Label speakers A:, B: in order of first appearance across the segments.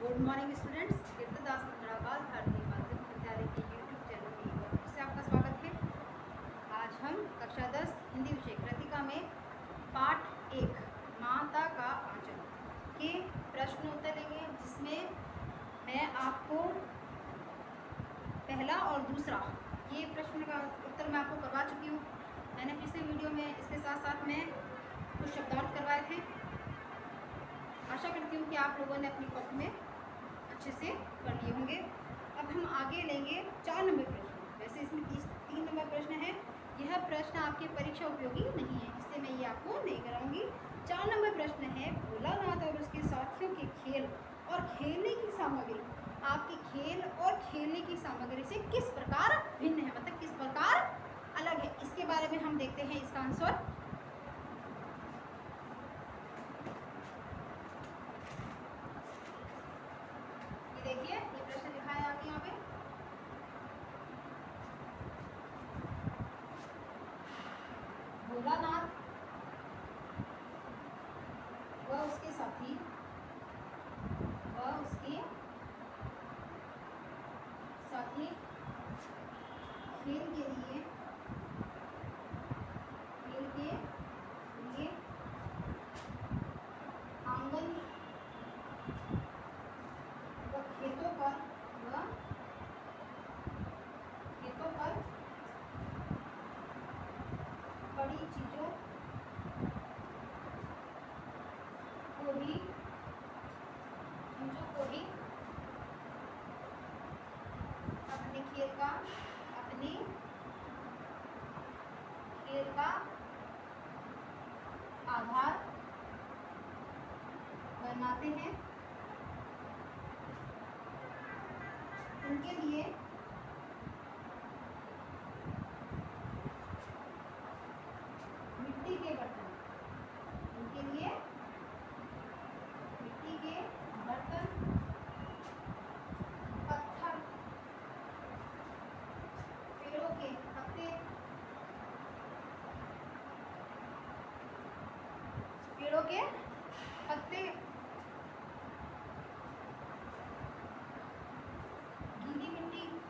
A: Good morning students, Kirtidas Mangadabad Bharatiya Madhyamik विद्यालय के YouTube channel में एक बार फिर से आपका स्वागत है। आज हम कक्षा 10 हिंदी विषय कृतिका में पाठ 1 माता का आंचल के प्रश्न उत्तर लेंगे, जिसमें मैं आपको पहला और दूसरा ये प्रश्न का उत्तर मैं आपको करवा चुकी हूँ। मैंने पिछले वीडियो में इसके साथ साथ में कुछ शब्दार्थ करवाए थे। आशा करती हूँ कि आप लोगों ने अपनी कॉपी में अच्छे से कर लिए होंगे। अब हम आगे लेंगे 4 नंबर प्रश्न। वैसे इसमें 3 नंबर प्रश्न है। यह प्रश्न आपके परीक्षा उपयोगी नहीं है, इसलिए मैं ये आपको नहीं कराऊंगी। 4 नंबर प्रश्न है, भोलानाथ और उसके साथियों के खेल और खेलने की सामग्री आपके खेल और खेलने की सामग्री से किस प्रकार भिन्न है, मतलब किस प्रकार अलग है। इसके बारे में हम देखते हैं इसका आंसर। देखिए ये प्रश्न लिखा है आपके यहाँ पे। भोलानाथ व उसके साथी खेल के लिए आंगन व खेतों पर पड़ी चीजों को ही अपने खेल का आधार बनाते हैं। उनके लिए मिट्टी के बर्तन पत्थर, पेड़ों के पत्ते, गीली मिट्टी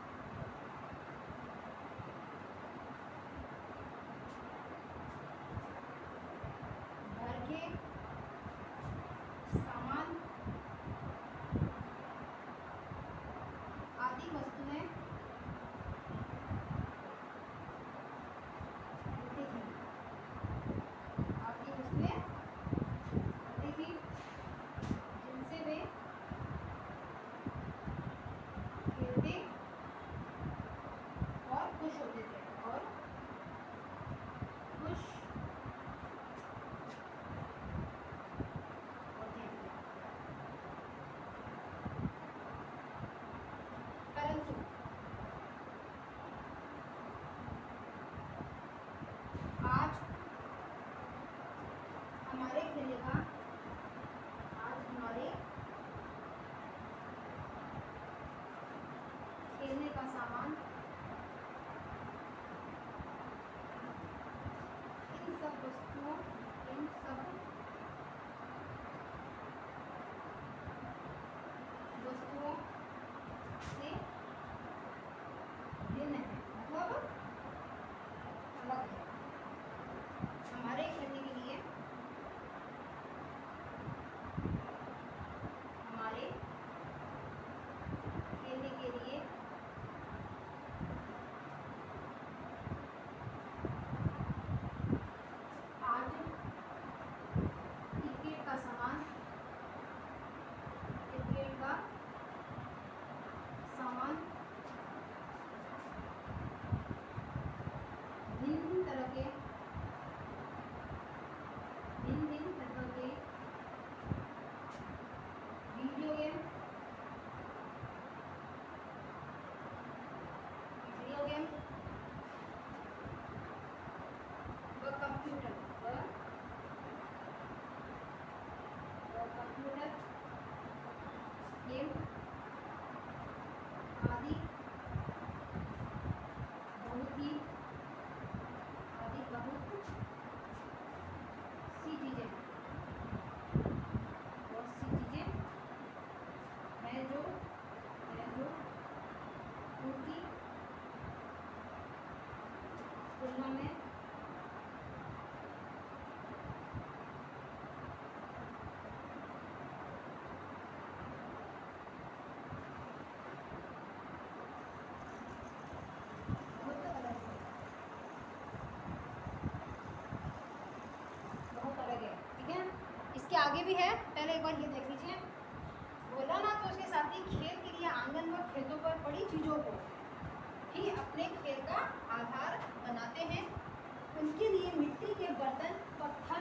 A: आगे भी है, पहले एक बार ये देख लीजिए। भोलानाथ और उसके साथी खेल के लिए आंगन व खेतों पर पड़ी चीज़ों को ही अपने खेल का आधार बनाते हैं। उनके लिए मिट्टी के बर्तन, पत्थर,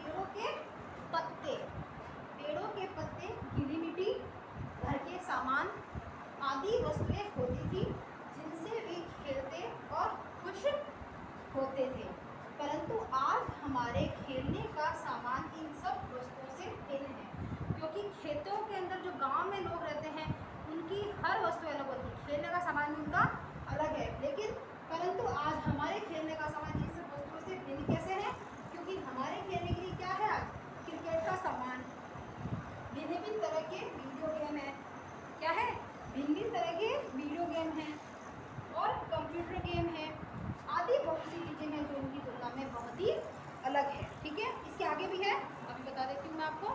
A: पेड़ों के पत्ते, गीली मिट्टी, घर के सामान आदि वस्तुएं होती थी जिनसे वे खेलते और खुश होते थे। परंतु आज हमारे खेलने का सामान इन सब वस्तुओं से भिन्न है, क्योंकि खेतों के अंदर जो गांव में लोग रहते हैं उनकी हर वस्तु अलग होती है, खेलने का सामान भी उनका अलग है। लेकिन परंतु आज हमारे खेलने का सामान इन सब वस्तुओं से भिन्न कैसे है? क्योंकि हमारे खेलने के लिए क्या है? आज क्रिकेट का सामान, भिन्न भिन्न तरह के वीडियो गेम है। क्या है? भिन्न भिन्न तरह के वीडियो गेम हैं और कंप्यूटर गेम है आदि बहुत सी चीज़ें हैं जो उनकी तुलना में बहुत ही अलग है। ठीक है, इसके आगे भी है, अभी बता देती हूँ मैं आपको।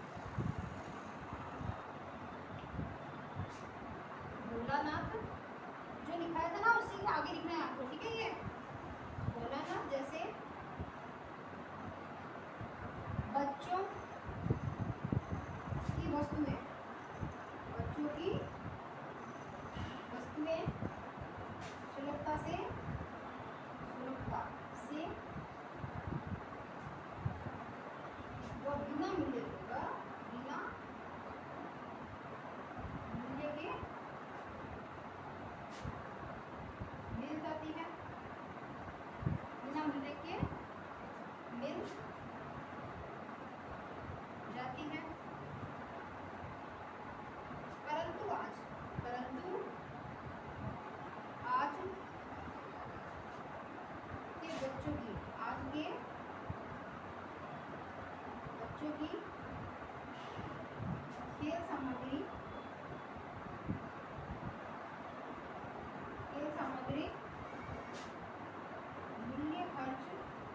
A: भोलानाथ जो लिखा था ना उसी के आगे लिखना है आपको। ठीक है, ये भोलानाथ जैसे बच्चों की वस्तुएं सुलभता से वो बिना मूल्य के मिल जाती है, बिना मूल्य के मिल जाती है। परंतु आज के बच्चों की खेल सामग्री मूल्य खर्च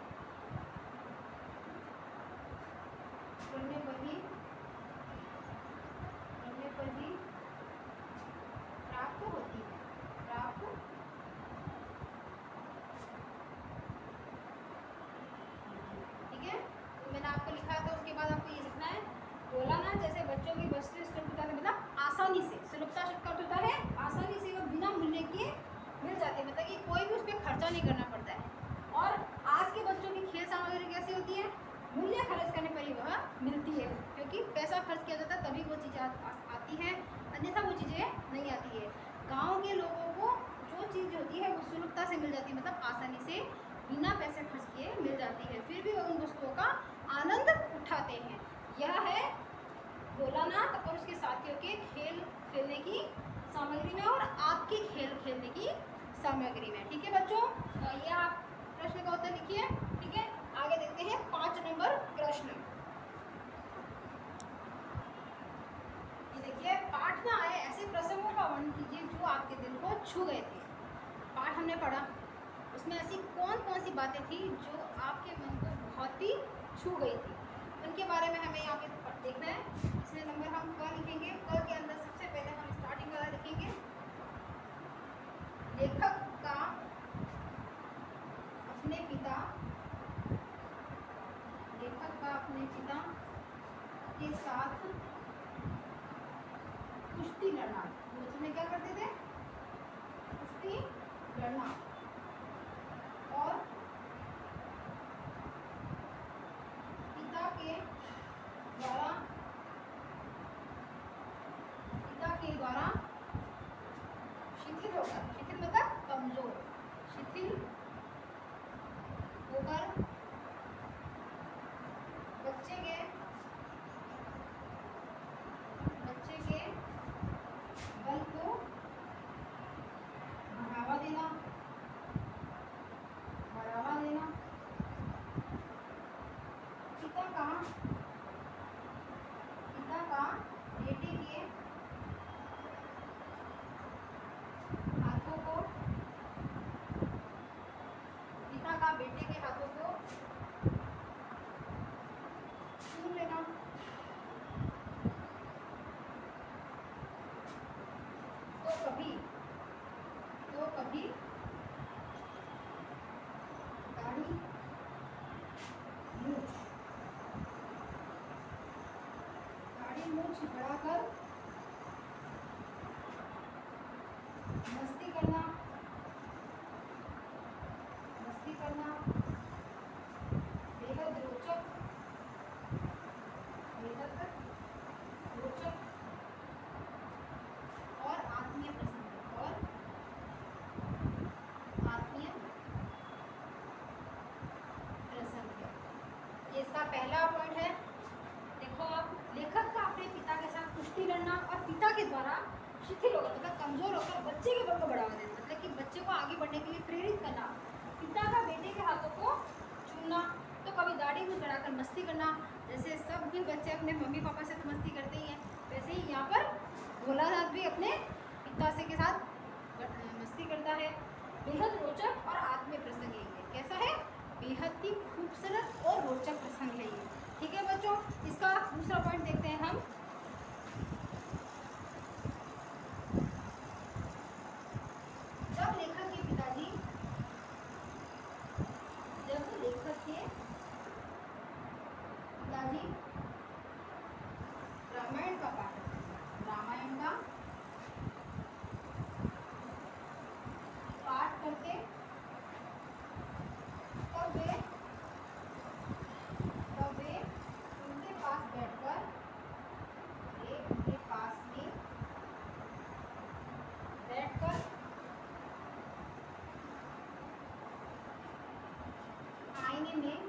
A: करने पर ही प्राप्त होती है। ठीक है, तो मैंने आपको लिखा था, उसके बाद आपको ये लिखना है। भोलानाथ जैसे बच्चों की वस्तु सुलभता से, मतलब आसानी से, सुलभता का होता है आसानी से, वो बिना मूल्य के मिल जाते हैं, मतलब कि कोई भी उस पर खर्चा नहीं करना पड़ता है। और आज के बच्चों की खेल सामग्री कैसी होती है? मूल्य खर्च करने पर ही वह मिलती है, क्योंकि पैसा खर्च किया जाता है तभी वो चीज़ें आती है, अन्यथा वो चीज़ें नहीं आती है। गाँव के लोगों को जो चीज़ होती है वो सुलभता से मिल जाती है, मतलब आसानी से बिना पैसे खर्च किए मिल जाती है, फिर भी वो उन वस्तुओं का आनंद उठाते हैं। यह है भोलानाथ और उसके साथियों के खेल खेलने की सामग्री में और आपकी खेल खेलने की सामग्री में। ठीक है बच्चों, ये आप प्रश्न का उत्तर लिखिए। ठीक है, आगे देखते हैं 5 नंबर प्रश्न। ये देखिए, पाठ में आए ऐसे प्रसंगों का वर्णन कीजिए जो आपके दिल को छू गए थे। पाठ हमने पढ़ा, उसमें ऐसी कौन कौन सी बातें थी जो आपके मन को बहुत ही छू गई थी, उनके बारे में हमें यहाँ पे देखना है। इसमें नंबर हम क लिखेंगे। क के अंदर सबसे पहले हम स्टार्टिंग वाला लिखेंगे, लेखक का अपने पिता के साथ कुश्ती लड़ना। बचपन में क्या करते थे? कुश्ती लड़ना। और पिता के द्वारा शिथिल होकर, शिथिल मतलब कमजोर, शिथिल होकर बच्चे के बल को बढ़ावा देना। मूछ बढ़ाकर मस्ती करना, मस्ती करना, बेहद रोचक, बेहद रोचक और आत्मीय प्रसंग, और आत्मीय प्रसंग है। ये इसका पहला पॉइंट है। देखो आप, लेखक का अपने पिता के साथ कुश्ती लड़ना और पिता के द्वारा शिथिल होकर मतलब कमजोर होकर बच्चे के बल को बढ़ावा देना, मतलब कि बच्चे को आगे बढ़ने के लिए प्रेरित करना। पिता का बेटे के हाथों को चूमना, तो कभी दाढ़ी में चढ़ाकर मस्ती करना, जैसे सब भी बच्चे अपने मम्मी पापा से तो मस्ती करते ही हैं, वैसे ही यहाँ पर भोलानाथ भी अपने पिता से के साथ मस्ती करता है। बेहद रोचक और आत्मीय प्रसंग है ये। कैसा है? बेहद ही खूबसूरत और रोचक प्रसंग है ये। ठीक है बच्चों, इसका दूसरा पॉइंट देखते हैं हम। जब लेखक के पिताजी, जब लेखक के पिताजी रामायण का पाठ, रामायण का पाठ करते, तब वे उनके पास बैठकर, उनके पास में बैठकर आईने में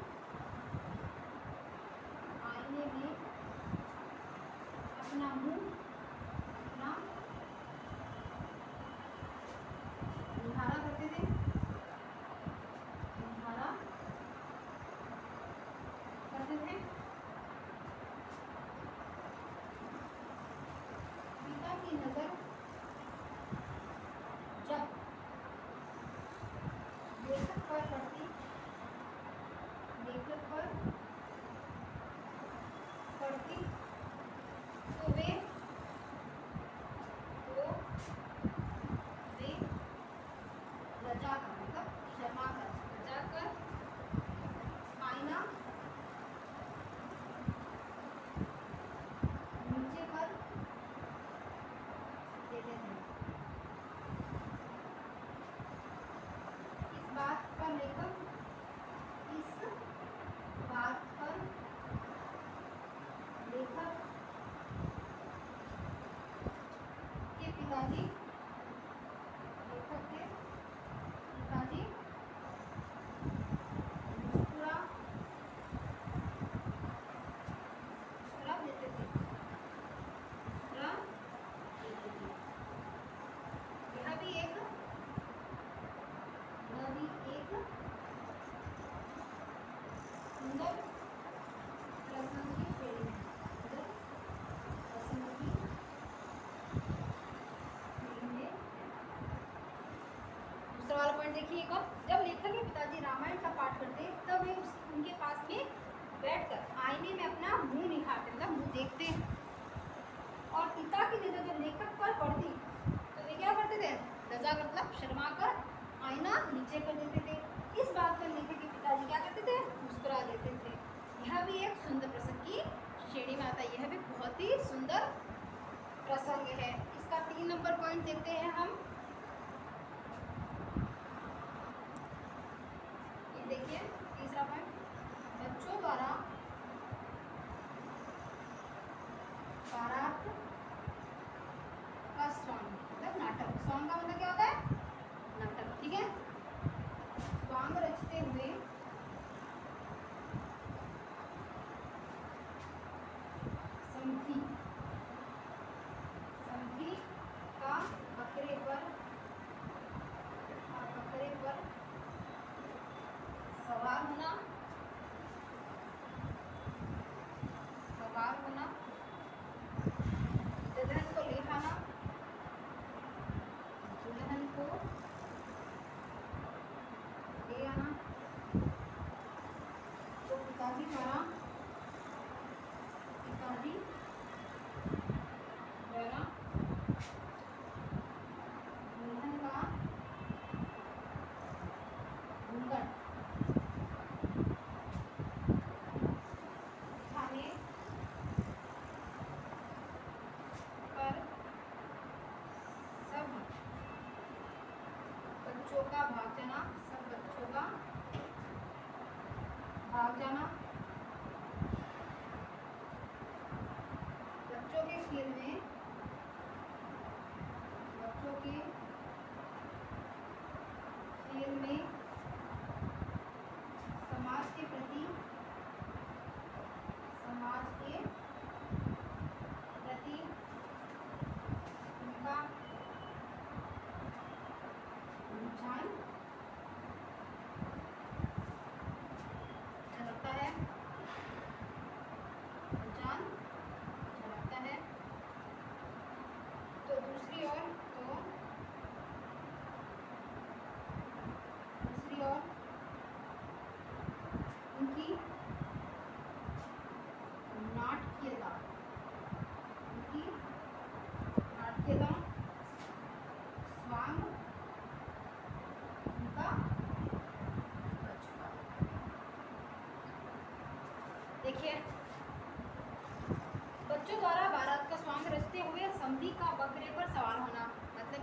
A: अपना मुंह, अपना निहारा करते थे, निहारा करते थे। पिता की नजर जब लेखक पर पड़ती, लेखक पर पड़ती, तो वे लजा कर, मतलब शर्मा कर, लजा कर आईना नीचे कर देते थे। इस बात पर लेखक, इस बात पर लेखक के पिताजी, लेखक के पिताजी मुस्कुरा देते थे, मुस्कुरा देते थे। यह भी एक सुंदर प्रसंग की श्रेणी है, सुंदर प्रसंग की श्रेणी है। दूसरा वाला पॉइंट देखिए एक और। जब लेखक के पिताजी रामायण का पाठ करते, तब वे उनके पास में बैठकर आईने में अपना मुंह निहारते, मतलब मुंह देखते, और पिता की नजर जब लेखक पर पड़ती, तो वे क्या करते थे? लजा कर, मतलब शर्मा कर आईना नीचे कर देते थे। इस बात पर लेखक के पिताजी क्या करते थे? मुस्कुरा देते थे। यह भी एक सुंदर प्रसंग की श्रेणी में आता है। यह भी बहुत ही सुंदर प्रसंग है। इसका 3 नंबर पॉइंट देखते हैं हम। ये देखिए तीसरा पॉइंट, बच्चों द्वारा बारात का सॉन्ग, मतलब नाटक। सॉन्ग का मतलब क्या होता है? नाटक। ठीक है, सॉन्ग रचते हुए समधी का बकरे पर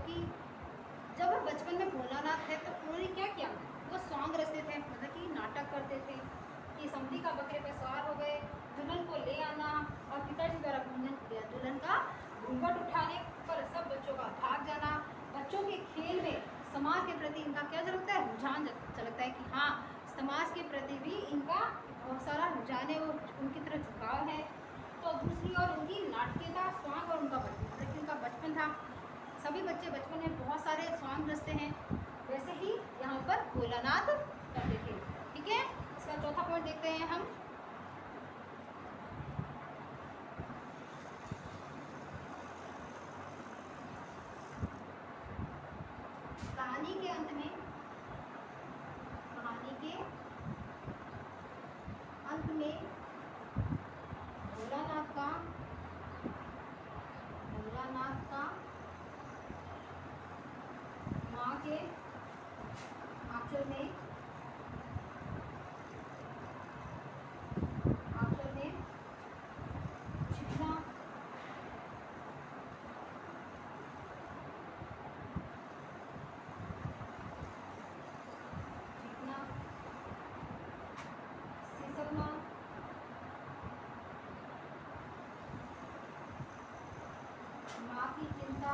A: कि जब बचपन में भोलानाथ थे तो उन्होंने क्या किया, वो सॉन्ग रचते थे, मतलब कि नाटक करते थे कि समधी का बकरे पे सवार हो गए, दुल्हन को ले आना, और पिताजी द्वारा दुल्हन का घूंघट उठाने पर सब बच्चों का भाग जाना। बच्चों के खेल में समाज के प्रति इनका क्या झलकता है, रुझान झलकता है कि हाँ, समाज के प्रति भी इनका बहुत सारा रुझान है, वो उनकी तरफ झुकाव है। तो दूसरी ओर उनकी नाटकीयता, सॉन्ग और उनका बचपन, मतलब कि उनका बचपन था। सभी बच्चे बचपन में बहुत सारे सॉन्ग रचते हैं, वैसे ही यहाँ पर भोलानाथ करते थे। ठीक है, इसका चौथा पॉइंट देखते हैं हम। कहानी के अंत में भोलानाथ का माँ के आंचल में छिपना, सिसकना, माँ की चिंता,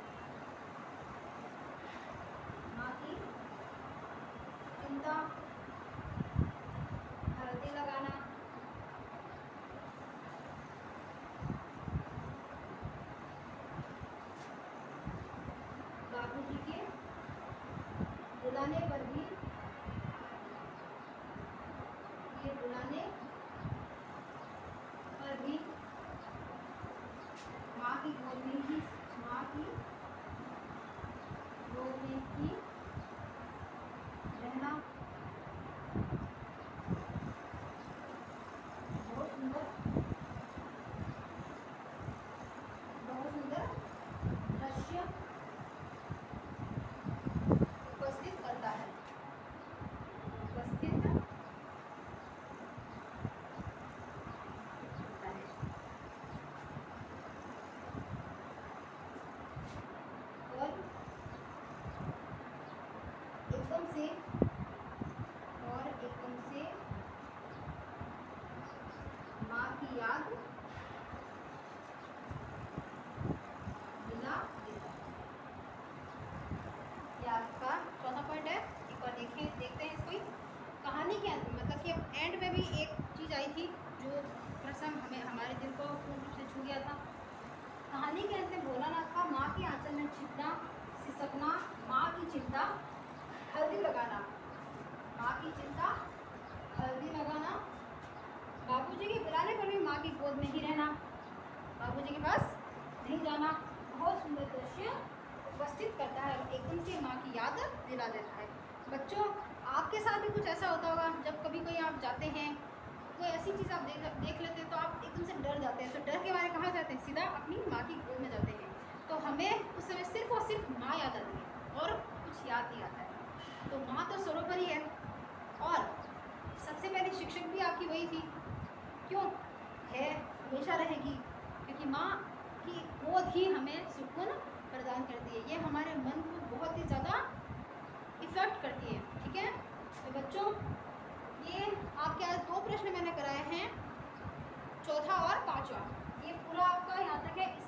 A: हल्दी लगाना, बाबूजी के बुलाने पर भी माँ की गोद में ही रहना। बहुत सुंदर दृश्य उपस्थित करता है। और एकदम से माँ की याद दिला देता है। ये आपका चौथा पॉइंट है। एक बार देखते हैं इसको। कहानी के अंत में, मतलब कि अब एंड में भी एक चीज़ आई थी जो प्रसंग हमारे दिल को पूर्ण रूप से छू गया था। कहानी के अंत में भोलानाथ का माँ के आंचल में छिपना, सिसकना, माँ की चिंता, हल्दी लगाना, बाबूजी के बुलाने पर भी माँ की गोद में ही रहना, बाबूजी के पास नहीं जाना। बहुत सुंदर दृश्य उपस्थित करता है, एकदम से माँ की याद दिला देता है। बच्चों, आपके साथ भी कुछ ऐसा होता होगा, जब कभी कोई आप जाते हैं, कोई ऐसी चीज़ आप देख लेते हैं तो आप एकदम से डर जाते हैं। तो डर के बारे में कहाँ जाते हैं, सीधा अपनी माँ की गोद में जाते हैं। तो हमें उस समय सिर्फ और सिर्फ माँ याद आती है और कुछ याद नहीं आता है। तो माँ तो सर्वोपरि है, और सबसे पहले शिक्षक भी आपकी वही थी, क्यों है, हमेशा रहेगी, क्योंकि माँ की गोद ही हमें सुकून प्रदान करती है। ये हमारे मन को बहुत ही ज़्यादा इफ़ेक्ट करती है। ठीक है, तो बच्चों, ये आपके आज 2 प्रश्न मैंने कराए हैं, चौथा और पांचवा। ये पूरा आपका यहाँ तक है।